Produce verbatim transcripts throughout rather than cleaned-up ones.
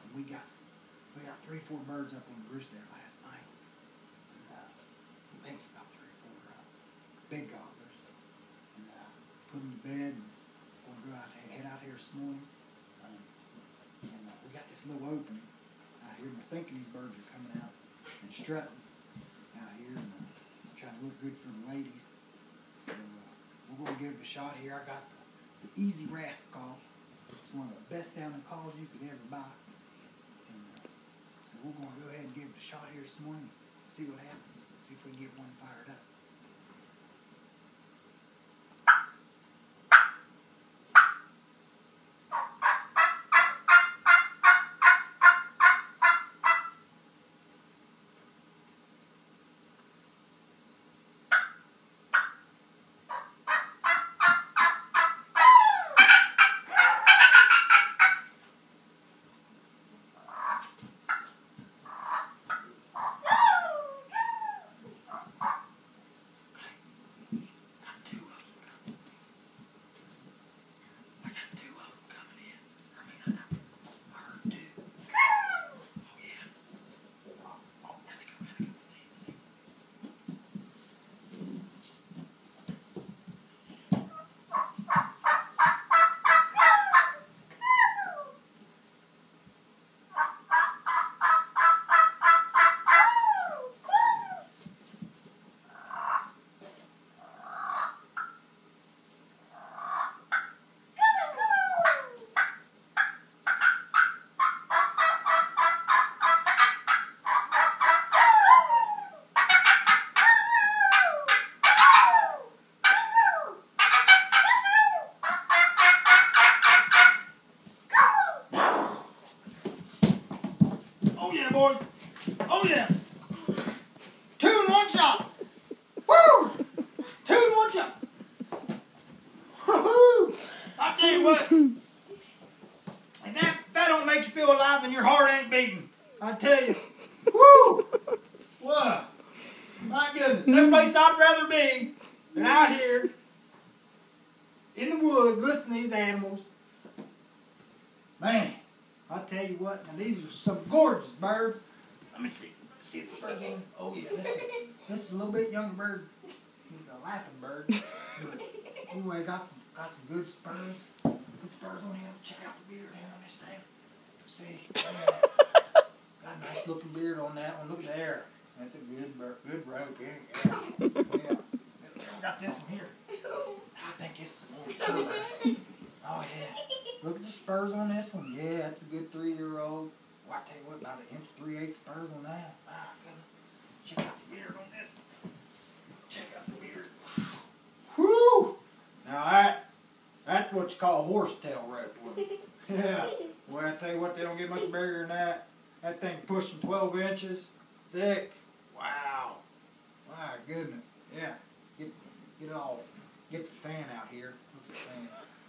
and we got some, we got three, four birds up on the roost there last night. And, uh, I think it's about three, four uh, big gobblers. And uh, put them to bed, and we'll go out and head out here this morning. Um, and uh, we got this little opening out here, and we're thinking these birds are coming out and strutting out here, and uh, trying to look good for the ladies. So uh, we're going to give it a shot here. I got the, the Easy Rasp call. It's one of the best sounding calls you could ever buy. And, uh, so we're going to go ahead and give it a shot here this morning, see what happens, see if we can get one fired up. Oh yeah, boys. Oh yeah. Two in one shot. Woo! Two in one shot. Woo-hoo! I tell you what. And that, if that don't make you feel alive, then your heart ain't beating. I tell you. Woo! Wow. My goodness. No place I'd rather be than out here in the woods listening to these animals. Man. I tell you what, now these are some gorgeous birds. Let me see. Let's see this bird's on. Oh yeah, this is, this is a little bit younger bird. He's a laughing bird. But anyway, got some got some good spurs. Good spurs on him. Check out the beard here on this thing. See, yeah. Got a nice looking beard on that one. Look at the hair. That's a good bird, good rope. Yeah. Yeah. We got this one here. I think this is more true bird. Oh yeah. Look at the spurs on this one. Yeah, that's a good three-year-old. Well, I tell you what, about an inch three-eighths spurs on that. My goodness. Check out the beard on this. Check out the beard. Whew! Now that, that's what you call horsetail rope. Yeah. Well, I tell you what, they don't get much bigger than that. That thing pushing twelve inches thick. Wow. My goodness. Yeah. Get, get all, get the fan out here. Look at the fan.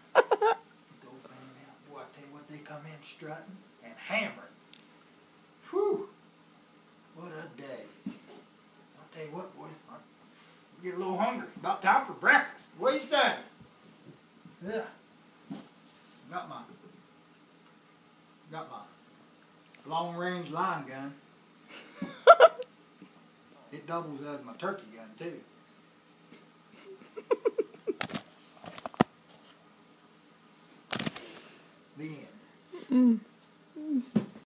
Boy, I tell you what, they come in strutting and hammering. Whew! What a day. I'll tell you what, boy, I'm getting a little hungry. About time for breakfast. What do you say? Yeah. Got my, got my long-range line gun. It doubles as my turkey gun, too. The end. Mm.